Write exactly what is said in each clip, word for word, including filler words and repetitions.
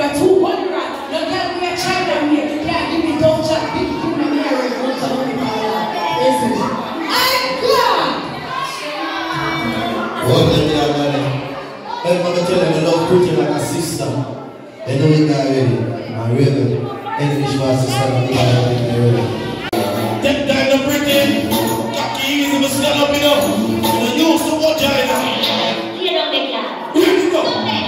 are two hundred rats. You can't be a child of me. You can't give me don't chat. Big thing in the area. Don't tell me about that. Listen. I'm glad. What the hell, man? I'm going to tell them I love pretty like a sister. They know you got ready. I'm ready. English my sister. I'm ready. Take time to pretty. Cocky easy to stand up, you know. You used to watch it. You don't make that. Here we go.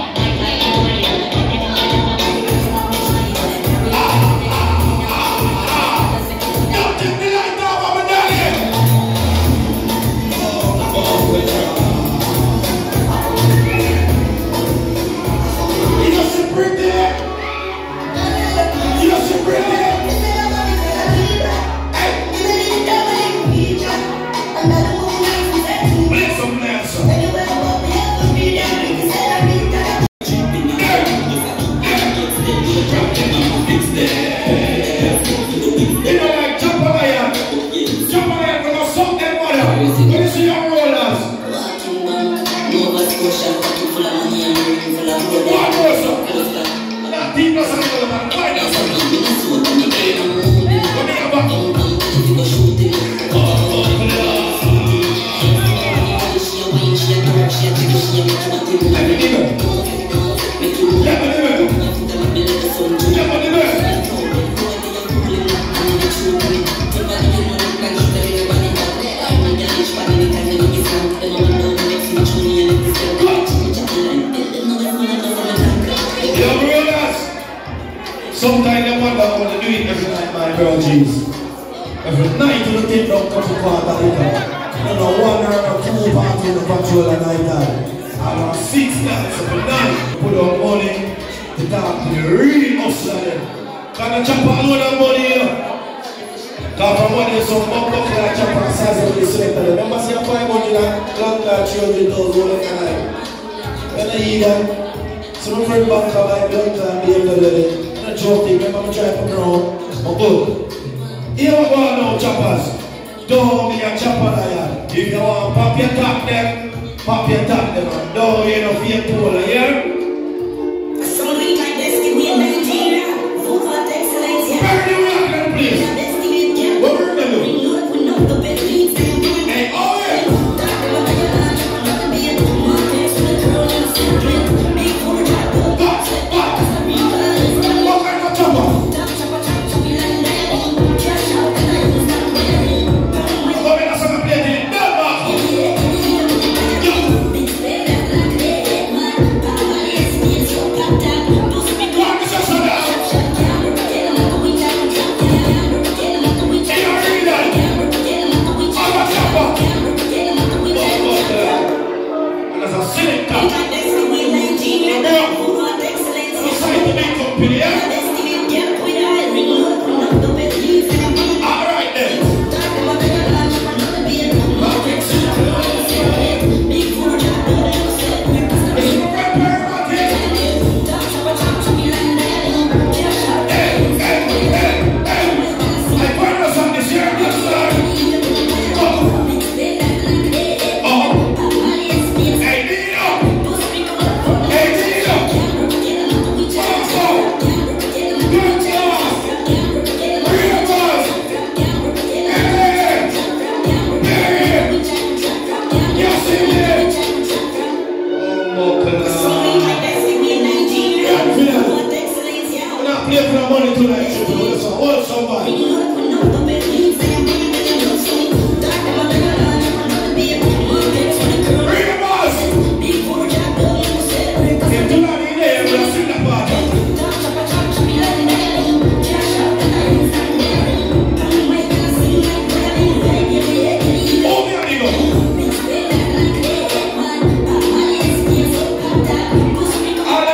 Sometimes I wonder how to do it every night, my girl G's. Every night you take down a couple quarter liquor. You know, one or two parts in the patrol at night time. And on six nights every night, put on money to talk to the real hustler. Can I chop a load of money, you know? Because from money, some buck buck like chop a size of the selector. Remember, see, I find money like clock like three hundred thousand every night. When I eat that, so my friend back to my blood and be able to do it. Joking, remember me try to grow, but good. Here we go now, choppers. Don't be a chopper like If you want pop your top them, pop your top them. Don't you know fear polar, yeah? Somebody like this, give me a Nigeria. Full of excellence, yeah. Where do you want them, please? What we're going to do? Hey, oh yeah!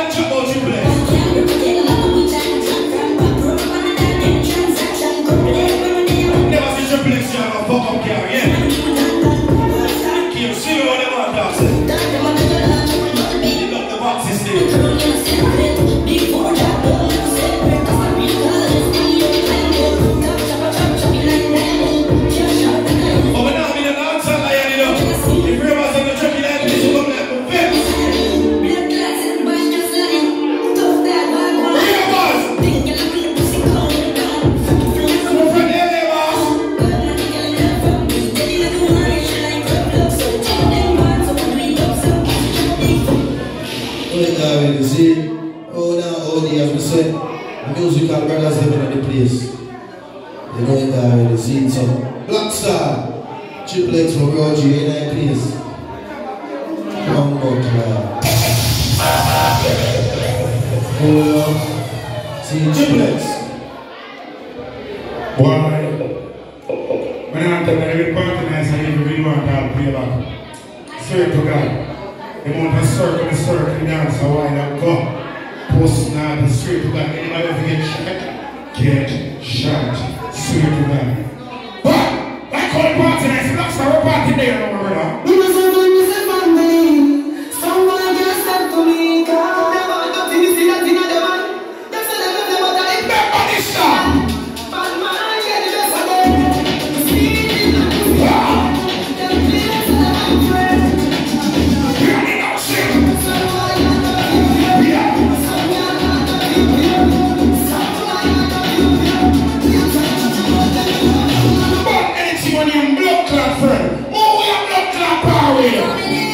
Yeah. me say, musical brothers living in the place. You know it already, seen some. Black Star, Triplets for Roger in that place. Come on, club. Hold up. See Triplets. Why? When I'm telling every party nice and every really want to play back. Swear to God. They want to circle the circle dance a while and go. Post now the straight to God. Anybody ever get shot? Get shot. Swear to God. But, like all party nice, Black Star party there, no brother. We was a man, we was a family. Someone just said to me, God, never got to see that thing on the man. That's what I love about that. Everybody stop! Bad man, yeah, the best of them. See it in the movie. Them feelings that I'm afraid. Ready now, shit! Someone you know you feel. Yeah! Someone you know you feel. Someone you know you feel. But anything when you're blood clot friend, oh, we have blood clot power here.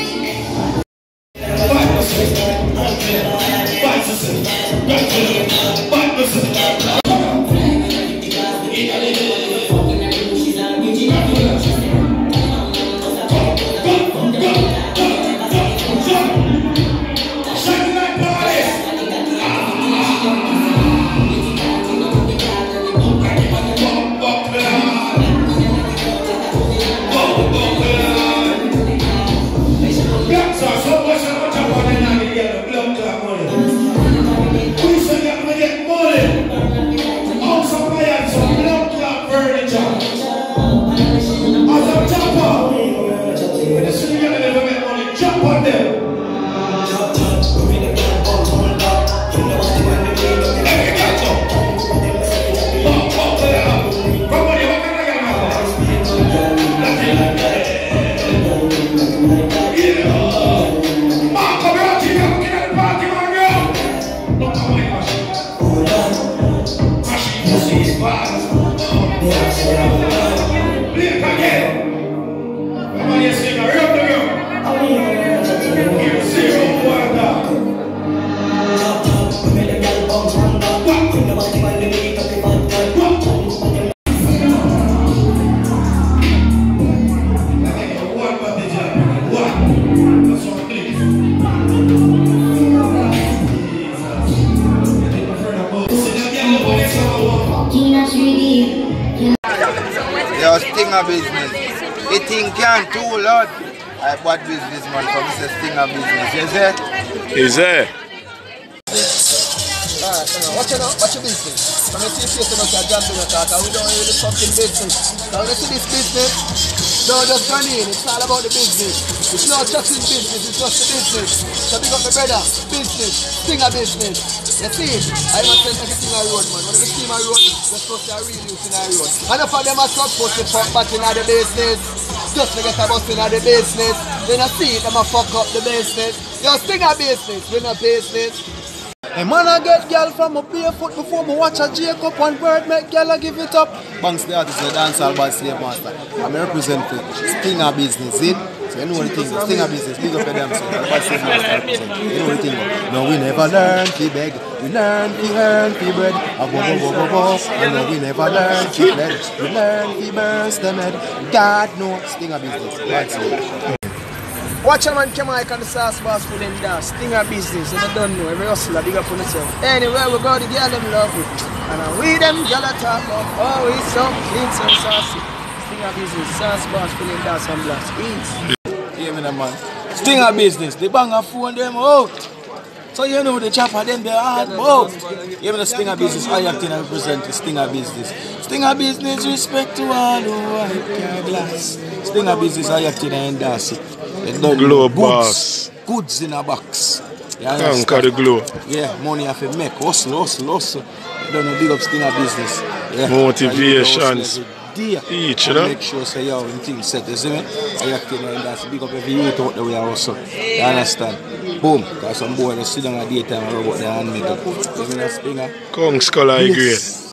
Stinger business. It thing can too lot. I bought business man for Mister Stinger business. You see? Is there? Alright, you know, watch, you know, watch your business. From the see face you know, say John Bino talk, and we don't really fucking business. Now when you see this business, don't just turn in, it's all about the business. It's not just in business, it's just the business. So big up my brother, business, Stinger business. You see it? I don't send everything I road, man. When you see my road, you're supposed to real use in our road. And if them are supposed to fuck back in the business, just to get a bus in the business, then I see it, them a fuck up the business. You're Stinger business, we're not business. Hey man, I get girl from a barefoot before me watch a Jacob one word make girl I give it up. Banks the artist, the dancehall bad slave master. I'm representing Stinger business, see? So you know the thing, Stinger business, big up for them, so the bad slave master represent. You know the thing, no we never learn to beg, we learn to earn to bread. A bo bo bo bo bo, and no we never learn to beg, we learn to burst the head. God knows Stinger business, bad slave. Watch a man come out on the sauce boss for them dance. Stinger business, and I don't know, every hustler big up on itself. Anyway, we go, the girl them love it. And I we them girl a talk about, oh it's so clean, so saucy. Stinger business, sauce boss for them dance and blast. Easy. Hear me, man. Stinger business, they bang a phone them out. So you know the chopper them they hard out. Even the Stinger business, I have to represent the Stinger business. Stinger business, respect to all who wipe your glass. Stinger business, I have to endorse it. Glow boss. Goods in a box. Conquer the glow. Yeah, money have to make. Hustle, hustle, hustle. You don't know, big up Stinger business. Yeah. Motivations. Each, you know? Make sure say yo, in things set, you see me? I have to endorse it. Big up every youth out there we are hustle. You understand? Boom. Because some boy that sit down at daytime and robot their hand make up. You know, Stinger? Kong Skull I agree.